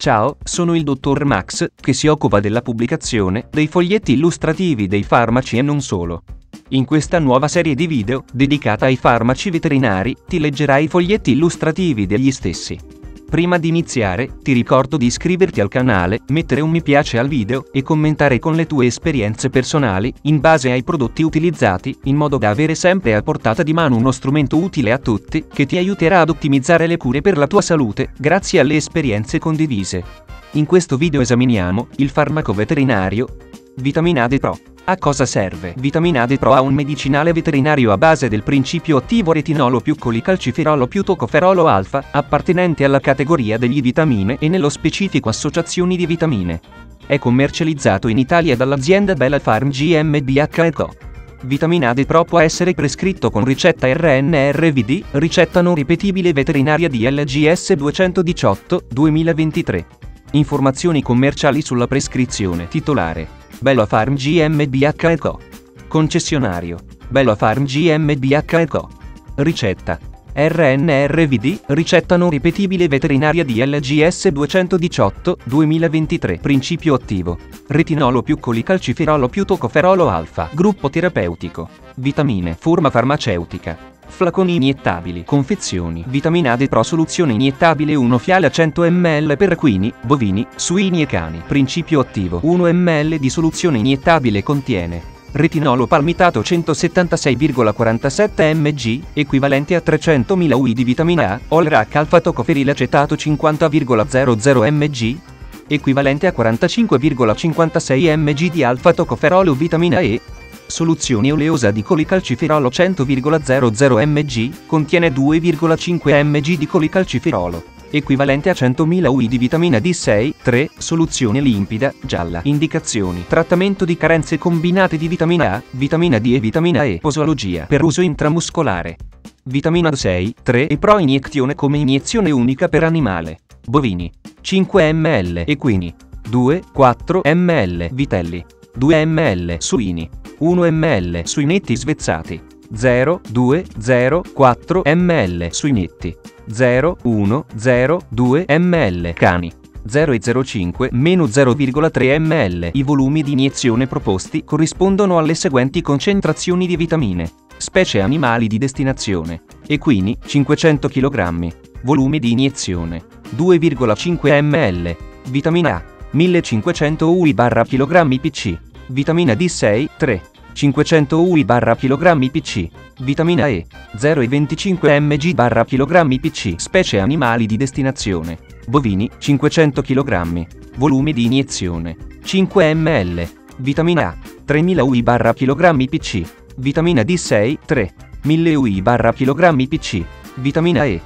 Ciao, sono il dottor Max, che si occupa della pubblicazione dei foglietti illustrativi dei farmaci e non solo. In questa nuova serie di video, dedicata ai farmaci veterinari, ti leggerai i foglietti illustrativi degli stessi. Prima di iniziare, ti ricordo di iscriverti al canale, mettere un mi piace al video e commentare con le tue esperienze personali, in base ai prodotti utilizzati, in modo da avere sempre a portata di mano uno strumento utile a tutti, che ti aiuterà ad ottimizzare le cure per la tua salute, grazie alle esperienze condivise. In questo video esaminiamo il farmaco veterinario Vitamina D Pro. A cosa serve? Vitamina D Pro è un medicinale veterinario a base del principio attivo retinolo più colicalciferolo più tocoferolo alfa, appartenente alla categoria degli vitamine e nello specifico associazioni di vitamine. È commercializzato in Italia dall'azienda Bella Farm GmbH & Co. Vitamina D Pro può essere prescritto con ricetta RNRVD, ricetta non ripetibile veterinaria DLGS 218/2023. Informazioni commerciali sulla prescrizione. Titolare: Bella Farm GmbH & Co. Concessionario: Bella Farm GmbH & Co. Ricetta: RNRVD, ricetta non ripetibile veterinaria DLGS 218/2023. Principio attivo: retinolo più colicalciferolo più tocoferolo alfa. Gruppo terapeutico: vitamine. Forma farmaceutica: flaconi iniettabili. Confezioni: Vitamina D Pro soluzione iniettabile 1 fiale a 100 ml per equini, bovini, suini e cani. Principio attivo: 1 ml di soluzione iniettabile contiene retinolo palmitato 176,47 mg, equivalente a 300.000 UI di vitamina A, Olrac alfa-tocoferil acetato 50,00 mg, equivalente a 45,56 mg di alfa-tocoferolo vitamina E. Soluzione oleosa di colicalciferolo 100,00 mg, contiene 2,5 mg di colicalciferolo, equivalente a 100.000 UI di vitamina D6, 3, soluzione limpida, gialla. Indicazioni: trattamento di carenze combinate di vitamina A, vitamina D e vitamina E. Posologia: per uso intramuscolare. Vitamina D6, 3 e Pro iniezione come iniezione unica per animale. Bovini: 5 ml. Equini: 2-4 ml. Vitelli: 2 ml. Suini: 1 ml. Suinetti svezzati: 0,2-0,4 ml. Suinetti: 0,1-0,2 ml. Cani: 0,05-0,3 ml. I volumi di iniezione proposti corrispondono alle seguenti concentrazioni di vitamine. Specie animali di destinazione: equini 500 kg. Volume di iniezione 2,5 ml. Vitamina A 1500 UI/kg PC. Vitamina D6 3 500 UI/kg PC. Vitamina E 0,25 mg/kg PC. Specie animali di destinazione: bovini 500 kg. Volume di iniezione 5 ml. Vitamina A 3000 UI/kg PC. Vitamina D6 3 1000 UI/kg PC. Vitamina E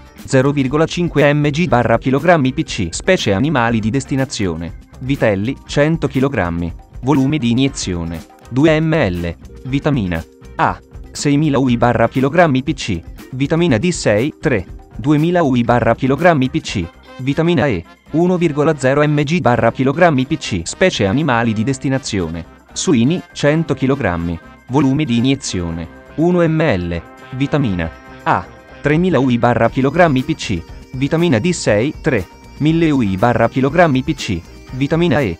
0,5 mg/kg PC. Specie animali di destinazione: vitelli 100 kg. Volume di iniezione 2 ml. Vitamina A 6000 UI/kg PC. Vitamina D6 3 2000 UI/kg PC. Vitamina E 1,0 mg/kg PC. Specie animali di destinazione: suini 100 kg. Volume di iniezione 1 ml. Vitamina A 3000 UI/kg PC. Vitamina D6 3 1000 UI/kg PC. Vitamina E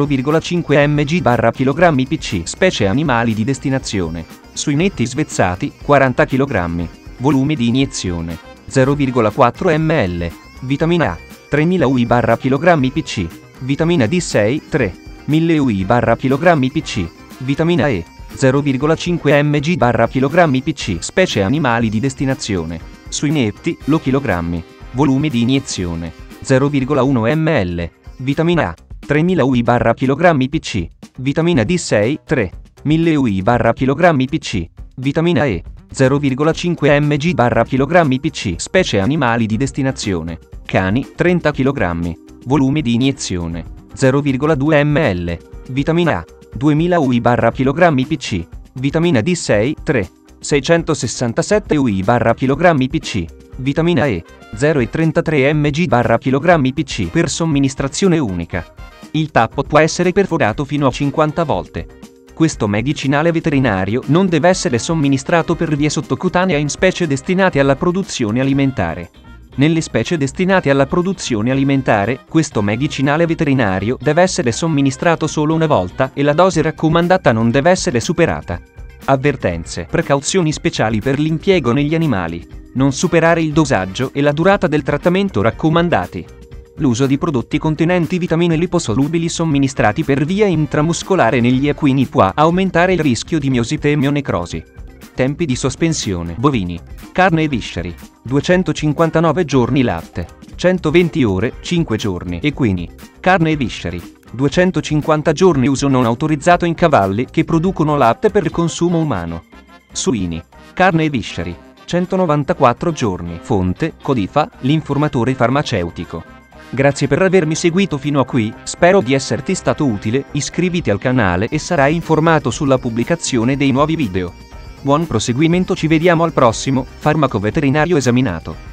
0,5 mg/kg PC. Specie animali di destinazione: suinetti svezzati 40 kg. Volume di iniezione 0,4 ml. Vitamina A 3000 UI/kg PC. Vitamina D6 3 1000 UI/kg PC. Vitamina E 0,5 mg/kg PC. Specie animali di destinazione: suinetti lo chilogrammi. Volume di iniezione 0,1 ml. Vitamina A 3000 UI/kg PC. Vitamina D6 3 1000 UI/kg PC. Vitamina E 0,5 mg/kg PC. Specie animali di destinazione: cani 30 kg. Volume di iniezione 0,2 ml. Vitamina A 2000 UI/kg PC. Vitamina D6 3 667 UI/kg PC. Vitamina E 0,33 mg/kg PC per somministrazione unica. Il tappo può essere perforato fino a 50 volte. Questo medicinale veterinario non deve essere somministrato per vie sottocutanea in specie destinate alla produzione alimentare. Nelle specie destinate alla produzione alimentare, questo medicinale veterinario deve essere somministrato solo una volta e la dose raccomandata non deve essere superata. Avvertenze: precauzioni speciali per l'impiego negli animali. Non superare il dosaggio e la durata del trattamento raccomandati. L'uso di prodotti contenenti vitamine liposolubili somministrati per via intramuscolare negli equini può aumentare il rischio di miosite e mionecrosi. Tempi di sospensione: bovini, carne e visceri, 259 giorni latte, 120 ore, 5 giorni equini, carne e visceri, 250 giorni uso non autorizzato in cavalli che producono latte per consumo umano. Suini, carne e visceri, 194 giorni. Fonte: Codifa, l'informatore farmaceutico. Grazie per avermi seguito fino a qui, spero di esserti stato utile, iscriviti al canale e sarai informato sulla pubblicazione dei nuovi video. Buon proseguimento, ci vediamo al prossimo Farmaco Veterinario Esaminato.